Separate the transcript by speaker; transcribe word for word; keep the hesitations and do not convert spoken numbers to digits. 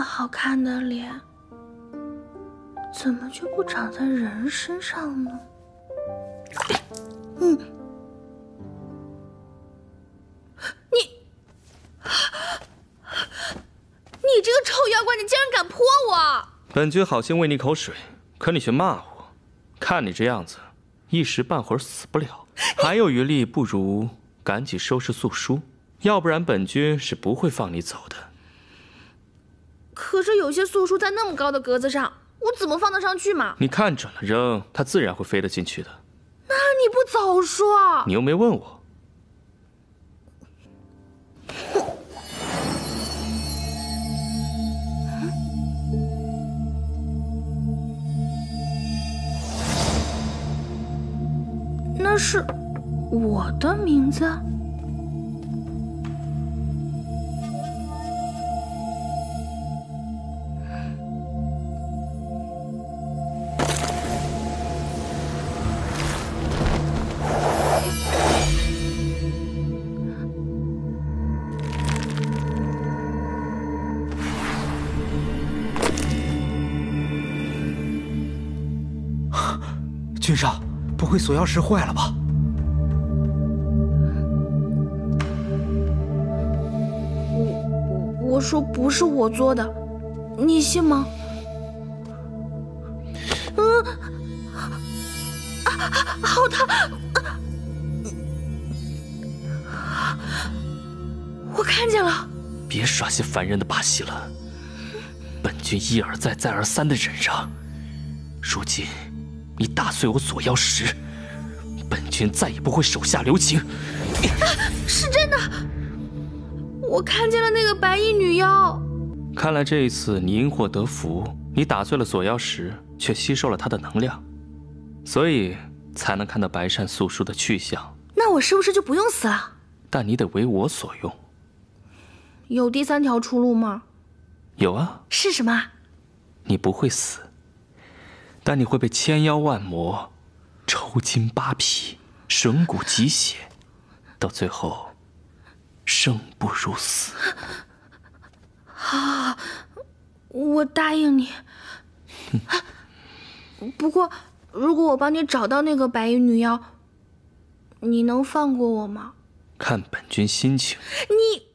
Speaker 1: 好看的脸，怎么就不长在人身上呢？嗯，你，你这个臭妖怪，你竟然敢泼我！
Speaker 2: 本君好心喂你口水，可你却骂我。看你这样子，一时半会儿死不了。还有余力，不如赶紧收拾素书，要不然本君是不会放你走的。
Speaker 1: 可是有些素书在那么高的格子上，我怎么放得上去嘛？
Speaker 2: 你看准了扔，它自然会飞得进去的。
Speaker 1: 那你不早说！
Speaker 2: 你又没问我。
Speaker 1: 那是我的名字。
Speaker 3: 君上，不会锁钥匙坏了吧？
Speaker 1: 我我说不是我做的，你信吗？嗯，啊，好疼！啊，我看见了。
Speaker 2: 别耍些烦人的把戏了，本君一而再、再而三的忍让，如今你打碎我锁妖石，本君再也不会手下留情。
Speaker 1: 啊，是真的，我看见了那个白衣女妖。
Speaker 2: 看来这一次你因祸得福，你打碎了锁妖石，却吸收了它的能量，所以才能看到白扇素书的去向。
Speaker 1: 那我是不是就不用死了？
Speaker 2: 但你得为我所用。
Speaker 1: 有第三条出路吗？
Speaker 2: 有啊。
Speaker 1: 是什么？
Speaker 2: 你不会死，但你会被千妖万魔抽筋扒皮，吮骨挤血，到最后生不如死。
Speaker 1: 好，我答应你。不过，如果我帮你找到那个白衣女妖，你能放过我吗？
Speaker 2: 看本君心情。
Speaker 1: 你。